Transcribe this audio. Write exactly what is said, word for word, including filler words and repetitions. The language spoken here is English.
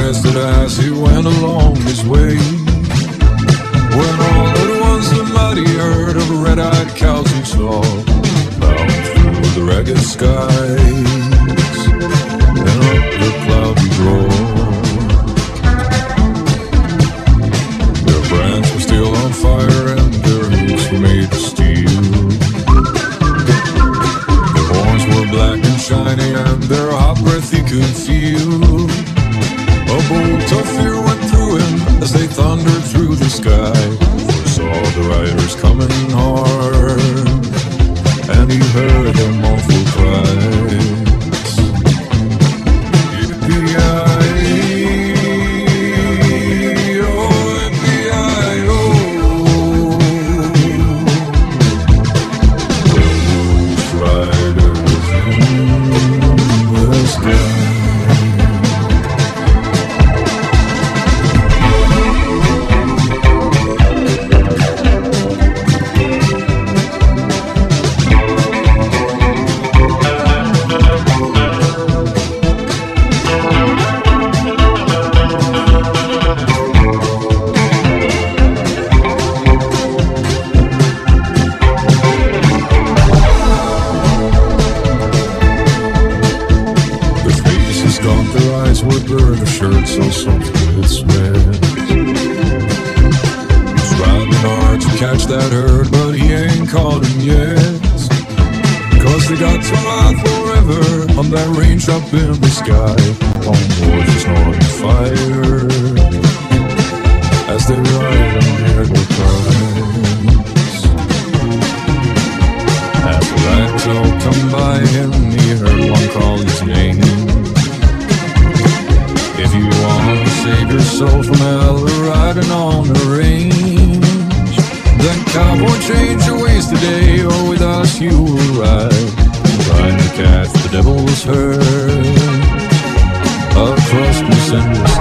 rested as he went along his way. When all at once the mighty herd of red-eyed cows he saw, bound through the ragged skies and up the cloudy roar. Their brands were still on fire and their hooves were made of steel. Their horns were black and shiny and their hot breath he could feel. A bolt of fear went through him as they thundered through the sky. For saw the riders coming hard, and he heard their awful cries. Yippee-yi-oh, yippee-yi-oh. Those riders in the sky. Shirt so soft with sweat. He's riding hard to catch that herd, but he ain't caught him yet. Cause they got to ride forever on that range up in the sky. On board is on fire as they ride and hear their cries. As the riders all come by him, he heard one call his name. If you want to save your soul from hell riding on the range, then cowboy, change your ways today, or with us you will ride. Trying to catch the devil's herd across this endless